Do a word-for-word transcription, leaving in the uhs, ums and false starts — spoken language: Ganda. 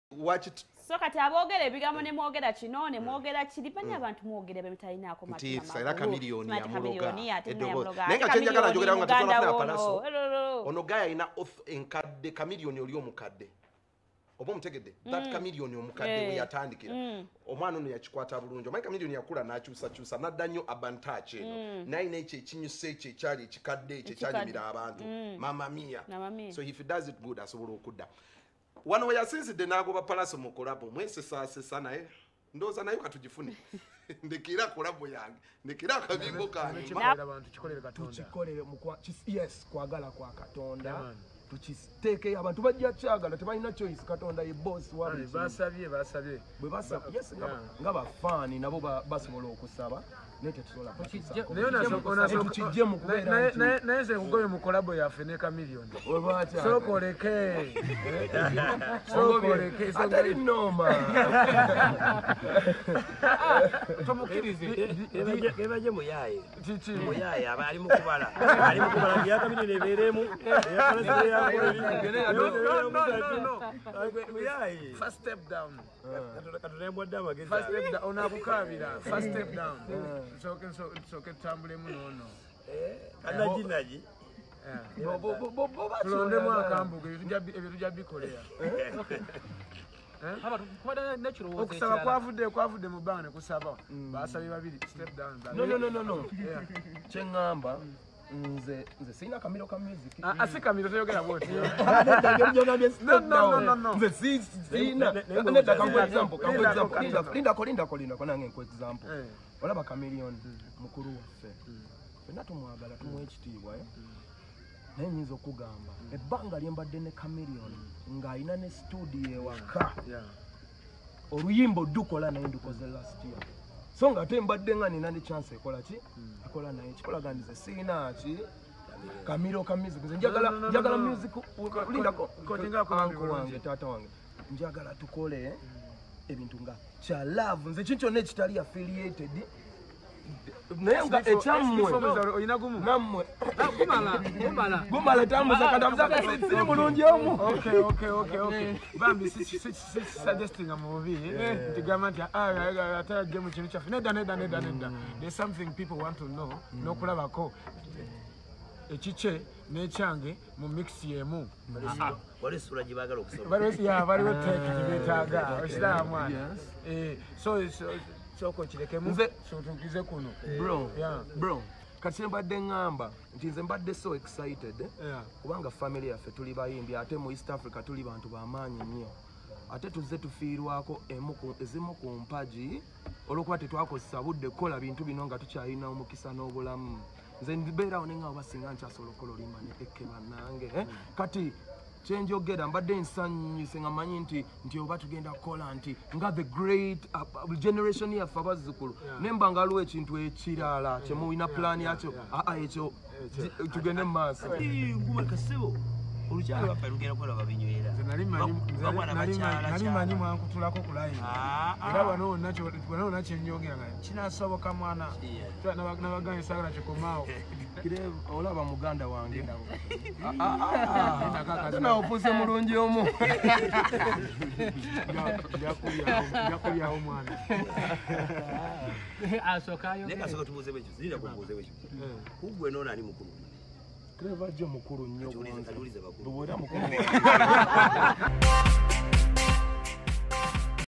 watch it. So kati abogere ebigambo ne mwogera kino ne mwogera kiri banya abantu mwogere bemitayinako matima matima era Chameleone ya muloga edogo nenga chenja kala jogera nga tatola funa Pallaso ono gaya ina enkadde Chameleone oli omukadde obo mutegedde that Chameleone omukadde we yatandikira omwana ono yakikwata bulungi omwana Chameleone yakula nakyusa kyusa nadda nnyo abantache eno naye n'ekyo ekinyusa ekyo ekyali ekikadde ekyo ekyanyumira abantu mama mia so if he does it good asobola okudda wano we yasinzidde n'agoba Pallaso mu Collabo mwese saasesa naye ndoza nayo katujifune ndekira Collabo yange ndekira akabimbo kange abantu kikolere Katonda tukikolere mu yes kwagala kwa Katonda tukiteke abantu bajja kyagala tebalina choice Katonda ye boss wabwe basabye basabye bwe basabye yes nga bafani nabo basobola okusaba nete tusola nayo naso tukijje mu kubeera naye naye se kugoye mu Collabo yafe ne Chameleone webacha so koleke so koleke so atari noma tomukirize ebaje ebaje muyaye chichi muyaye abali mu kubala ali mu kubala ya Chameleone eberemu ya first step down. First step down. Onabukabira. First step down. So can so so can tambule munono. Eh, anaji naji. Bo bo bo bo ba. Tulonde mwakambuke ebitujja bikolera. Haba kwada natural was okusaba kwavudde kwavudde mu bane kusaba. Basabi babiri step down. No no no no no. Chengamba. Nze nze sina kamiro ka music. Ah si kamiro toyogera bwoti. No no no no. Nze si sina. Nenda kwa example, kwa example. Linda linda ko linda ko linda ko nange kwa example. Olaba Chameleone mukuru waffe. Fena tumwagala tumwe ekitiibwa eh. Naye nyinza okugamba ebbanga lyembadde ne Chameleone nga ayina ne studio waka. Yeah. Oluyimbo dukola naye ndukoze last year. So nga tembadde nga nina ne chance ekola ki akola naye kikola gandize sina ki kamiro ka music njagala njagala music linda ko kotinga ko wange tata wange njagala tukole ebintu nga cha love nze kincho ne kitali affiliated naye nga ekyamwe oyina gumu namwe gumala gumala gumala tamuza kadamza siri mulungi omu okay okay okay okay bambi si si suggesting a movie ntigama nti ah ata game kinu kyafe neda neda neda neda there's something people want to know no kulabako ekiche nechange mu mix yemu wali sura gibagala okusoma bali ya bali weteke tibetaga oshira mwana eh so soko kireke mu so tungize kuno bro yeah bro kati mbadde ngamba nti nze mbadde so excited yeah kubanga family yaffe tuli bayimbi ate mu East Africa tuli bantu bamanyi nnyo ate tuzze tufiirwako emu ku ezimu ku mpaji olwokuba tetwakozesa budde kola bintu bino nga tukyalina omukisa n'obulamu nze ndibeerawo nenga basinga nkyasobola okola olima ne ekkeba nange eh? Kati kyenjogera mbadde nsanyuse nga manyi nti nti oba tugenda kukola nti nga the great uh, generation yaffe abazzukulu nemba nga aliwo ekintu ekirala kyemulina plan yakyo aa ekyo tugende mu maaso nguma kasebo olukyalo baffe lugenda kukola babinywera nali manyi mwankutulako ku line era wano wonna kyenjogera nga kinasoboka mwana nabaganye saagala kikomaawo olaba muganda wange naopuse mulungi omu jakulyawo mwana nekasooka tubuuze bwekyo zirira kumbuuze bwekyo kugwe noona ali mukulu Clever jo mukuru nnyo kwanza. Bwera mukuru.